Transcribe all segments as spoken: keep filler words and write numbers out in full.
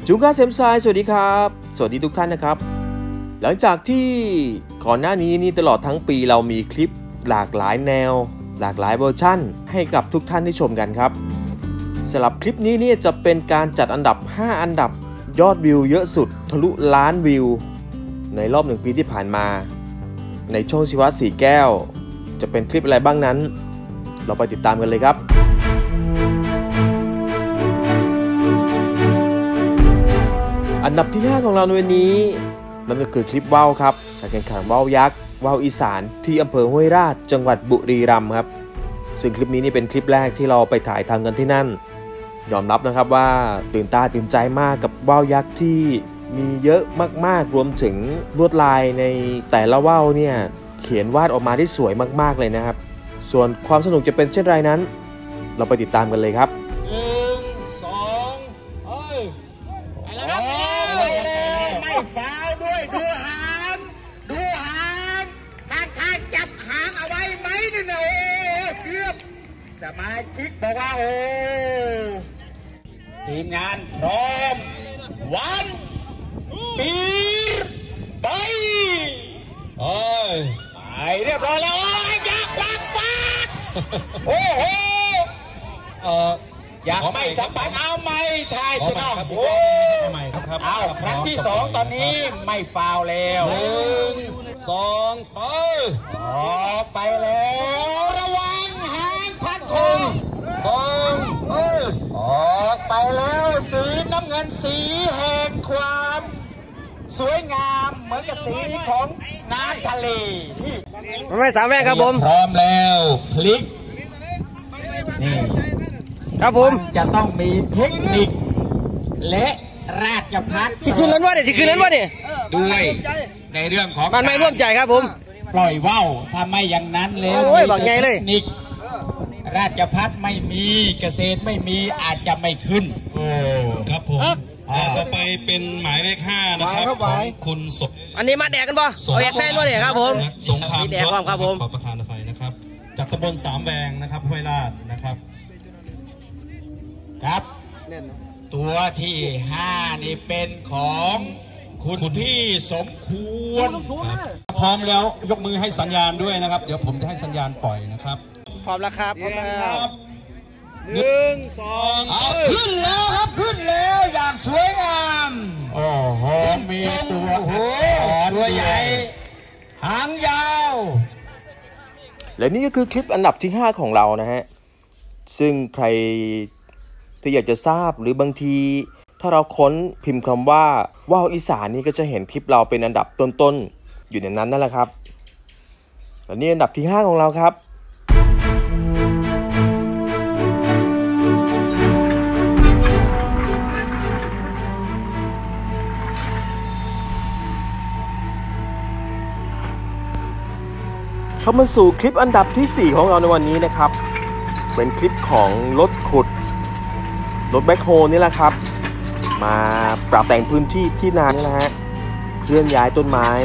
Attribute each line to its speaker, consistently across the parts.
Speaker 1: จุงก้าเซมไซสวัสดีครับสวัสดีทุกท่านนะครับหลังจากที่ก่อนหน้านี้นี่ตลอดทั้งปีเรามีคลิปหลากหลายแนวหลากหลายเวอร์ชั่นให้กับทุกท่านได้ชมกันครับสำหรับคลิปนี้เนี่ยจะเป็นการจัดอันดับห้าอันดับยอดวิวเยอะสุดทะลุล้านวิวในรอบหนึ่งปีที่ผ่านมาในช่องชีวะสีแก้วจะเป็นคลิปอะไรบ้างนั้นเราไปติดตามกันเลยครับอันดับที่ห้าของเราในวันนี้มันก็คือคลิปว่าวครับการแข่งขันว่าวยักษ์ว่าวอีสานที่อำเภอห้วยราชจังหวัดบุรีรัมย์ครับซึ่งคลิปนี้นี่เป็นคลิปแรกที่เราไปถ่ายทำกันที่นั่นยอมรับนะครับว่าตื่นตาตื่นใจมากกับว่าวยักษ์ที่มีเยอะมากๆรวมถึงลวดลายในแต่ละว่าวเนี่ยเขียนวาดออกมาได้สวยมากๆเลยนะครับส่วนความสนุกจะเป็นเช่นไรนั้นเราไปติดตามกันเลยครับ
Speaker 2: หนึ่งสองเอ้ยไปแล้วครับไม่ฟาวด้วยดูหางดูหางทางทางจับหางเอาไว้ไหมนี่นะโอ้เกือบสมาชิกบอกว่าโอ้ทีมงานพร้อมวันปีไปเอ้ยไปเรียบร้อยแล้วยักษ์วักวักโอ้โหเอออยากไม่สัมผัสเอาไม่ทายตัวน้องโอ้ใหม่ครับครับเอาครั้งที่สองตอนนี้ไม่ฟาวแล้วหนึ่งสองไปออกไปแล้วระวังหางพันคงสองเอ้ยออกไปแล้วสีน้ำเงินสีแห่งความสวยงามเหมือนกับสีของน้ำทะเลที่
Speaker 1: ไม่สามแม่ครับผม
Speaker 2: พร้อมแล้วพลิกนี่
Speaker 1: ครับผม
Speaker 2: จะต้องมีเทคนิคและราชพัฒน์
Speaker 1: สิคืนนั้นว่าเนี่ยสิคืนนั้นว่าเนี่ย
Speaker 2: ด้วยในเรื่องของ
Speaker 1: มันไม่ร่วมใจครับผม
Speaker 2: ปล่อยว่าวถ้าไม่อย่างนั้นแล้ว
Speaker 1: โอ้ยบอกไงเลย
Speaker 2: เทคนิคราชพัฒน์ไม่มีเกษตรไม่มีอาจจะไม่ขึ้น
Speaker 3: โอ้ครับผมต่อไปเป็นหมายเลขห้านะครับของคุณสม
Speaker 1: อันนี้มาแดกกันป่ะเอาแอกแซนด้วยเนี่ยครับผม
Speaker 3: สงคราม
Speaker 1: แดกความครับผม
Speaker 3: ขอประธานอภัยนะครับจากตำบลสามแวงนะครับห้วยราชนะครับ
Speaker 2: ครับตัวที่ห้านี่เป็นของคุณพี่สมควร
Speaker 3: พร้อมแล้วยกมือให้สัญญาณด้วยนะครับเดี๋ยวผมจะให้สัญญาณปล่อยนะครับ
Speaker 1: พร้อมแล้วครับพร้อมแล้ว
Speaker 2: หนึ่งสองขึ้นแล้วครับขึ้นแล้วอย่างสวยงามโอ้โหมีตัวตัวใหญ่หางยาว
Speaker 1: และนี่ก็คือคลิปอันดับที่ห้าของเรานะฮะซึ่งใครที่อยากจะทราบหรือบางทีถ้าเราค้นพิมพ์คำว่าว่าวอีสานนี่ก็จะเห็นคลิปเราเป็นอันดับต้นๆอยู่ในนั้นนั่นแหละครับและนี่อันดับที่ห้าของเราครับเข้ามาสู่คลิปอันดับที่สี่ของเราในวันนี้นะครับเป็นคลิปของรถขุดรถแบ็คโฮนี่แหละครับมาปรับแต่งพื้นที่ที่นานี่แหละฮะเคลื่อนย้ายต้นไม้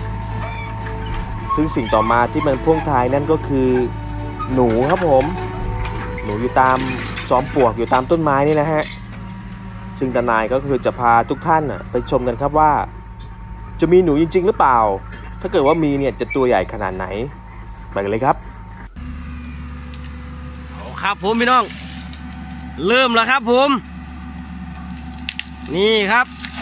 Speaker 1: ซึ่งสิ่งต่อมาที่มันพ่วงท้ายนั่นก็คือหนูครับผมหนูอยู่ตามจอมปลวกอยู่ตามต้นไม้นี่นะฮะซึ่งตานายก็คือจะพาทุกท่านไปชมกันครับว่าจะมีหนูจริงๆหรือเปล่าถ้าเกิดว่ามีเนี่ยจะตัวใหญ่ขนาดไหนไปกันเลยครับครับผมพี่น้องเริ่มแล้วครับผมนี่ครับ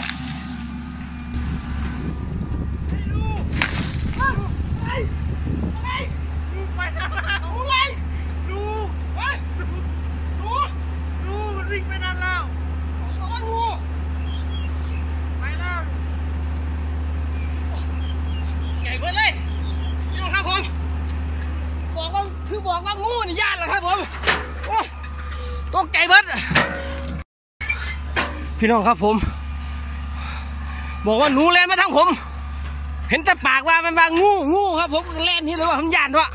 Speaker 1: คือบอกว่างูนี่ย่านเหรอครับผมตัวไก่เบิดพี่น้องครับผมบอกว่าหนูแล่นมาทางผมเห็นแต่ปากว่ามันว่างูงูครับผมแล่นนี่เลยว่าผมย่านวะ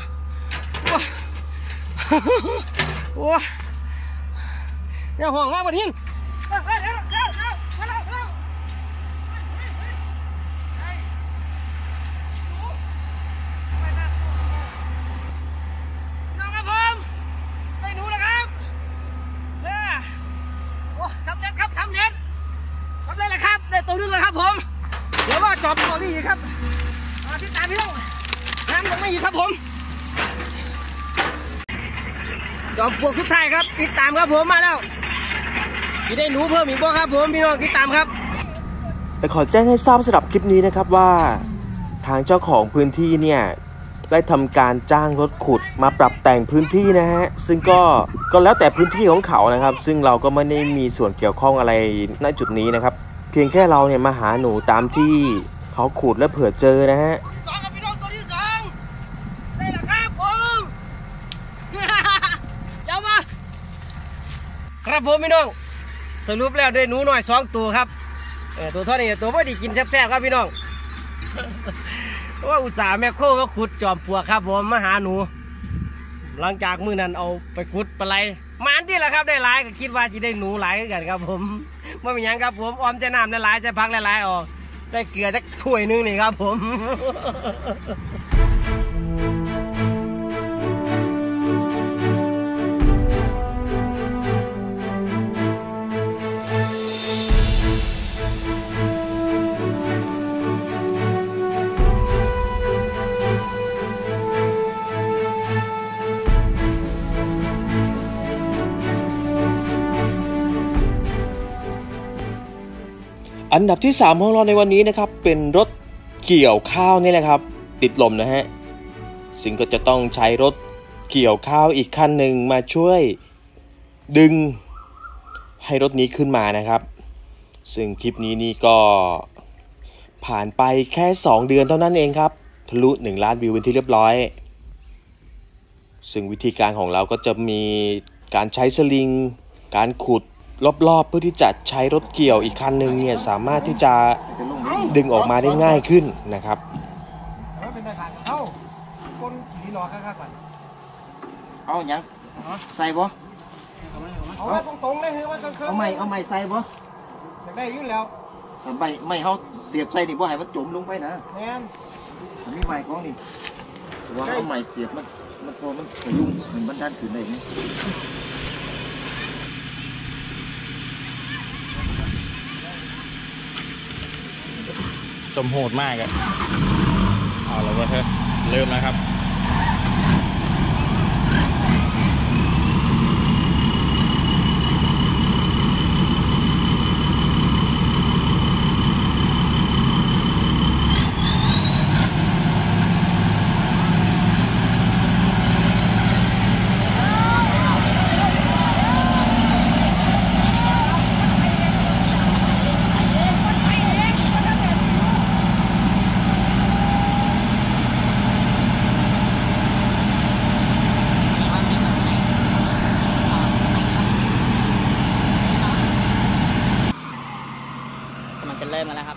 Speaker 1: โอ้เนี่ยห่วงมากมาทิ้งทำเร็จครับทำเร็จทำ
Speaker 4: จอบเขาดีครับติดตามพี่น้องน้ำยังไม่อีกครับผมจอบพวกทุกท่ายครับติดตามครับผมมาแล้วจะได้หนูเพิ่มอีกบ่ครับผมพี่น้องติดตามครับ
Speaker 1: แต่ขอแจ้งให้ทราบสำหรับคลิปนี้นะครับว่าทางเจ้าของพื้นที่เนี่ยได้ทำการจ้างรถขุดมาปรับแต่งพื้นที่นะฮะซึ่งก็ก็แล้วแต่พื้นที่ของเขานะครับซึ่งเราก็ไม่ได้มีส่วนเกี่ยวข้องอะไรณจุดนี้นะครับเพียงแค่เราเนี่ยมาหาหนูตามที่เขาขุดและเผื่อเจอนะฮะ
Speaker 4: สองครับพี่น้องตัวที่สองได้แล้วครับผมเจ้ามาครับผมพี่น้องสรุปแล้วได้หนูหน่อยสองตัวครับเออตัวเท่านี้ตัวไม่ได้กินแซ่บๆครับพี่น้องว่าอุตส่าห์แม่โคมาขุดจอมปลวกครับผมมาหาหนูหลังจากมื้อนั้นเอาไปขุดปลาไหลมาอันที่ละครับได้หลายก็คิดว่าจะได้หนูหลายกันครับผมไม่เป็นยังครับผมออมใจน้ำได้หลายใจพักได้หลายออกใส่เกลือสักถ้วยนึงนี่ครับผม
Speaker 1: อันดับที่สามของเราในวันนี้นะครับเป็นรถเกี่ยวข้าวนี่แหละครับติดลมนะฮะซึ่งก็จะต้องใช้รถเกี่ยวข้าวอีกคันหนึ่งมาช่วยดึงให้รถนี้ขึ้นมานะครับซึ่งคลิปนี้นี่ก็ผ่านไปแค่สองเดือนเท่านั้นเองครับทะลุหนึ่งล้านวิวเป็นที่เรียบร้อยซึ่งวิธีการของเราก็จะมีการใช้สลิงการขุดรอบๆเพื่อที่จะใช้รถเกี่ยวอีกคันหนึ่งเนี่ยสามารถที่จะดึงออกมาได้ง่ายขึ้นนะครับ
Speaker 4: เอาคนขี่รอข้างๆก่อน
Speaker 5: เอาอย่างใส่บ่
Speaker 4: เอาไว้ตรงๆเลยคือว่าเครื่อง
Speaker 5: เอาไม้เอาไม้ใส่บ่
Speaker 4: จะได้ยุ่งแล้ว
Speaker 5: ไม้ไม้เขาเสียบใส่ดิบ่ให้มันจมลงไปนะ
Speaker 4: แม่น
Speaker 5: อันนี้ไม้ของนี่ว่าเอาไม้เสียบมันมันตัวมันขยุ่งมันบันดาลขึ้นได้ไหม
Speaker 6: จมโหดมากอะเอาแล้วว่าเธอเริ่มแล้วครับ
Speaker 7: เริ่มมาแล้วครับ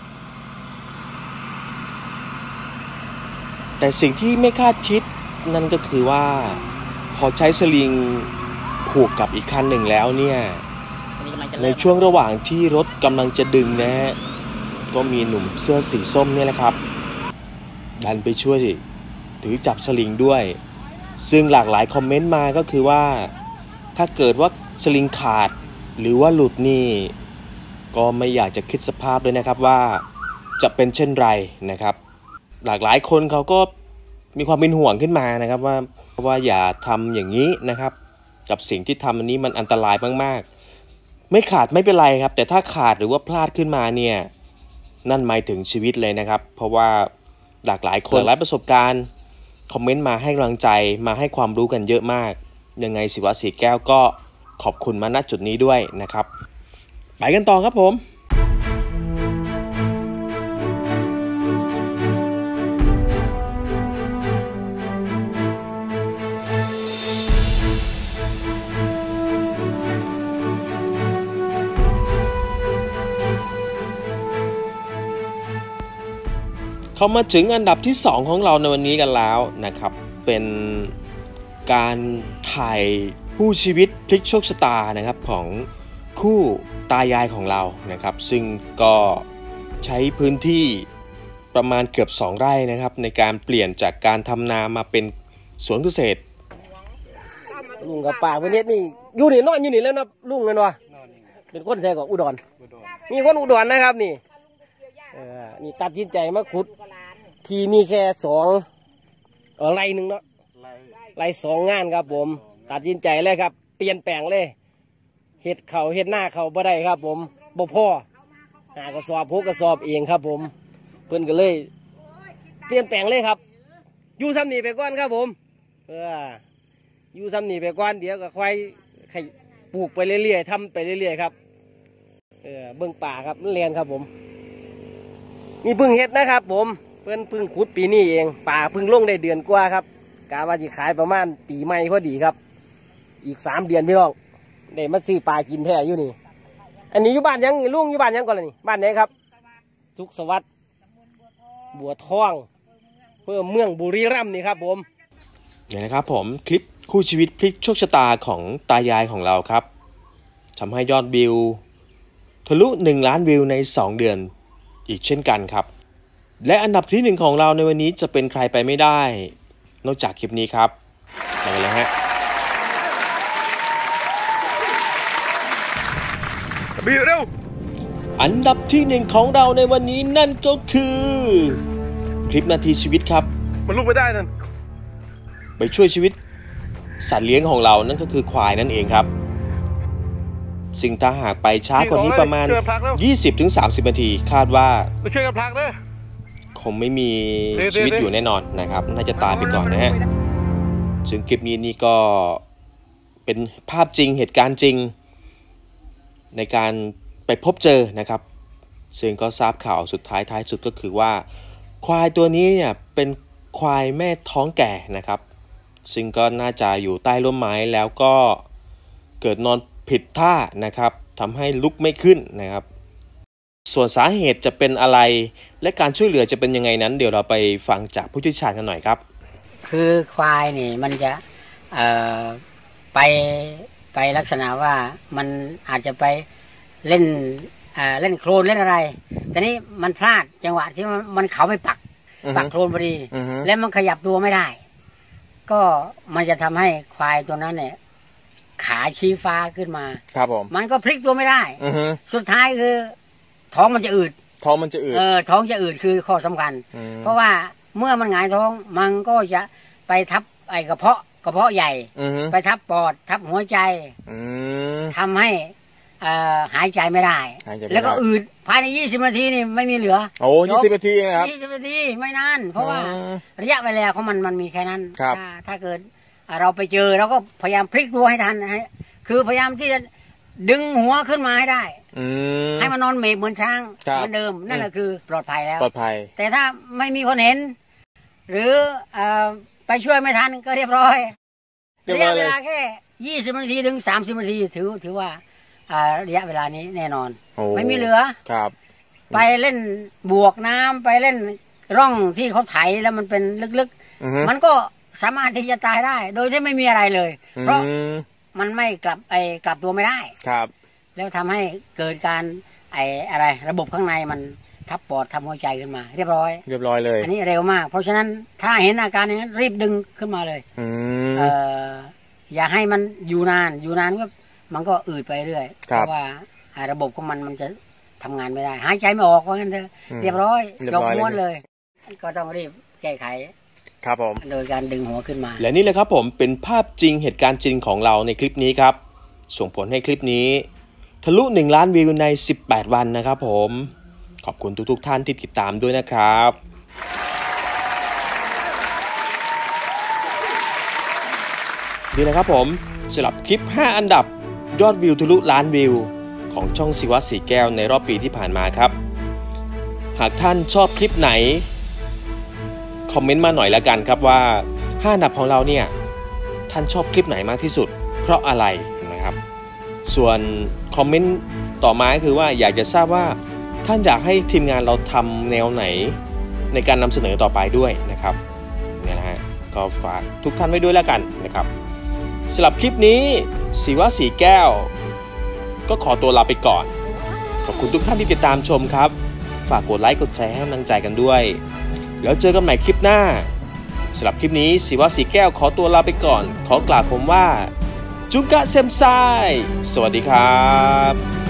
Speaker 1: แต่สิ่งที่ไม่คาดคิดนั่นก็คือว่าพอใช้สลิงผูกกับอีกคันหนึ่งแล้วเนี่ยในช่วงระหว่างที่รถกำลังจะดึงนะฮะก็มีหนุ่มเสื้อสีส้มเนี่ยแหละครับดันไปช่วยถือจับสลิงด้วยซึ่งหลากหลายคอมเมนต์มาก็คือว่าถ้าเกิดว่าสลิงขาดหรือว่าหลุดนี่ก็ไม่อยากจะคิดสภาพเลยนะครับว่าจะเป็นเช่นไรนะครับหลากหลายคนเขาก็มีความเป็นห่วงขึ้นมานะครับว่าว่าอย่าทำอย่างนี้นะครับกับสิ่งที่ทำอันนี้มันอันตรายมากๆไม่ขาดไม่เป็นไรครับแต่ถ้าขาดหรือว่าพลาดขึ้นมาเนี่ยนั่นหมายถึงชีวิตเลยนะครับเพราะว่าหลากหลายคนหลายประสบการณ์คอมเมนต์มาให้กำลังใจมาให้ความรู้กันเยอะมากยังไงศิวะสีแก้วก็ขอบคุณมาณจุดนี้ด้วยนะครับไปกันต่อครับผม เข้ามาถึงอันดับที่สองของเราในวันนี้กันแล้วนะครับเป็นการถ่ายคู่ชีวิตพลิกโชคชะตานะครับของคู่ตายายของเรานะครับซึ่งก็ใช้พื้นที่ประมาณเกือบสองไร่นะครับในการเปลี่ยนจากการทำนามาเป็นสวนเกษตร
Speaker 4: ลุงกับป่าวันนี้นี่อยู่นี่นอนอยู่นี่แล้วนะลุงเงินวะเป็นคนแท้ของอุดรมีคนอุดรนะครับนี่เออนี่ตัดสินใจมาขุดทีมีแค่สองเออไรหนึ่งเนาะไรสองงานครับผมตัดสินใจเลยครับเปลี่ยนแปลงเลยเห็ดเขาเห็ดหน้าเขาบ่ได้ครับผมบ่พ่อหากระสอบพกกระสอบเองครับผมเพิ่นก็เลยเปลี่ยนแปลงเลยครับอยู่ซ้ำนี่ไปก่อนครับผมเอออยู่ซ้ำนี่ไปก่อนเดี๋ยวก็ค่อยปลูกไปเรื่อยๆทำไปเรื่อยๆครับเออเบื้องป่าครับเรียนครับผมนี่เพิ่งเฮ็ดนะครับผมเพิ่นเพิ่งขุดปีนี้เองป่าเพิ่งลงได้เดือนกว่าครับกะว่าจะขายประมาณปีใหม่พอดีครับอีกสามเดือนพี่น้องได้มาซื้อปลากินแท้อยู่นี่อันนี้อยู่บ้านยังลุงอยู่บ้านยังก่อนเลยนี่บ้านไหนครับสุขสวัสดิ์บัวทองเพื่อเมืองบุรีรัมย์นี่ครับผม
Speaker 1: เนี่ยนะครับผมคลิปคู่ชีวิตพลิกโชคชะตาของตายายของเราครับทำให้ยอดวิวทะลุหนึ่งล้านวิวในสองเดือนอีกเช่นกันครับและอันดับที่หนึ่งของเราในวันนี้จะเป็นใครไปไม่ได้นอกจากคลิปนี้ครับมาเลยฮะบีเร็วอันดับที่หนึ่งของเราในวันนี้นั่นก็คือคลิปนาทีชีวิตครับ
Speaker 6: มันลุกไม่ได้นั่น
Speaker 1: ไปช่วยชีวิตสัตว์เลี้ยงของเรานั่นก็คือควายนั่นเองครับซึ่งถ้าหากไปช้ากว่านี้ประมาณ ยี่สิบถึงสามสิบ นาทีคาดว่า
Speaker 6: ไปช่วยกันพลักเด้อ
Speaker 1: คงไม่มีชีวิตอยู่แน่นอนนะครับน่าจะตายไปก่อนนะฮะซึ่งคลิปนี้นี่ก็เป็นภาพจริงเหตุการณ์จริงในการไปพบเจอนะครับซึ่งก็ทราบข่าวสุดท้ายท้ายสุดก็คือว่าควายตัวนี้เนี่ยเป็นควายแม่ท้องแก่นะครับซึ่งก็น่าจะอยู่ใต้ร่มไม้แล้วก็เกิดนอนผิดท่านะครับทำให้ลุกไม่ขึ้นนะครับส่วนสาเหตุจะเป็นอะไรและการช่วยเหลือจะเป็นยังไงนั้นเดี๋ยวเราไปฟังจากผู้เชี่ยวชาญกันหน่อยครับ
Speaker 7: คือควายนี่มันจะเอ่อไปไปลักษณะว่ามันอาจจะไปเล่นเอ่อเล่นโคลนเล่นอะไรแต่นี้มันพลาดจังหวะที่มันมันเขาไปปักปักโคลนพอดีแล้วมันขยับตัวไม่ได้ก็มันจะทำให้ควายตัวนั้นเนี่ยขาชี้ฟ้าขึ้นมา
Speaker 1: ครับผม
Speaker 7: มันก็พลิกตัวไม่ได้สุดท้ายคือท้องมันจะอืด
Speaker 1: ท้องมันจะอืด
Speaker 7: เออท้องจะอืดคือข้อสำคัญเพราะว่าเมื่อมันหงายท้องมันก็จะไปทับไอ้กระเพาะกระเพาะใหญ่ไปทับปอดทับหัวใจทำให้หายใจไม่ได้แล้วก็อืดภายในยี่สิบนาทีนี่ไม่มีเหลือ
Speaker 1: โอ้ยี่สิบนาทีครับ
Speaker 7: ยี่สิบนาทีไม่นานเพราะว่าระยะเวลาของมันมันมีแค่นั้นถ้าถ้าเกิดเราไปเจอเราก็พยายามพลิกตัวให้ทันให้คือพยายามที่จะดึงหัวขึ้นมาให้ได้ให้มันนอนเมฆเหมือนช้างเหมือนเดิมนั่นแหละคือปลอดภัยแล้ว
Speaker 1: ปลอดภัย
Speaker 7: แต่ถ้าไม่มีคนเห็นหรือไปช่วยไม่ทันก็เรียบร้อยระยะเวลาแค่ยี่สิบนาทีถึงสามสิบนาทีถือถือว่าระยะเวลานี้แน่นอนไม่มีเหลือ
Speaker 1: ครับ
Speaker 7: ไปเล่นบวกน้ำไปเล่นร่องที่เขาไถแล้วมันเป็นลึกๆมันก็สามารถที่จะตายได้โดยที่ไม่มีอะไรเลยเพราะมันไม่กลับไอกลับตัวไม่ได้
Speaker 1: ครับ
Speaker 7: แล้วทำให้เกิดการไออะไรระบบข้างในมันทับปอดทับหัวใจขึ้นมาเรียบร้อย
Speaker 1: เรียบร้อยเลย
Speaker 7: อันนี้เร็วมากเพราะฉะนั้นถ้าเห็นอาการอย่างนั้นรีบดึงขึ้นมาเลยเอ่ออย่าให้มันอยู่นานอยู่นานก็มันก็อืดไปเรื่อยเพราะว่าระบบของมันมันจะทำงานไม่ได้หายใจไม่ออกเพราะงั้นเถอะเรียบร้อยยกม้วนเลยก็ต้องรีบแก้ไข
Speaker 1: ครับผม
Speaker 7: โดยการดึงหัวขึ้นมา
Speaker 1: และนี่แหละครับผมเป็นภาพจริงเหตุการณ์จริงของเราในคลิปนี้ครับส่งผลให้คลิปนี้ทะลุหนึ่งล้านวิวในสิบแปดวันนะครับผมขอบคุณทุกๆท่านที่ติดตามด้วยนะครับนี่แหละครับผมสำหรับคลิปห้าอันดับยอดวิวทะลุล้านวิวของช่องศิวะสีแก้วในรอบปีที่ผ่านมาครับหากท่านชอบคลิปไหนคอมเมนต์มาหน่อยละกันครับว่าห้าอันดับของเราเนี่ยท่านชอบคลิปไหนมากที่สุดเพราะอะไรนะครับส่วนคอมเมนต์ต่อมาคือว่าอยากจะทราบว่าท่านอยากให้ทีมงานเราทำแนวไหนในการนำเสนอต่อไปด้วยนะครับเนี่ยนะฮะก็ฝากทุกท่านไว้ด้วยละกันนะครับสำหรับคลิปนี้ศิวะสีแก้วก็ขอตัวลาไปก่อนขอบคุณทุกท่านที่ติดตามชมครับฝากกดไลค์กดแชร์ให้กำลังใจกันด้วยแล้วเจอกันใหม่คลิปหน้าสำหรับคลิปนี้ศิวะสีแก้วขอตัวลาไปก่อนขอกล่าวคำว่าจุงกะเซมไซสวัสดีครับ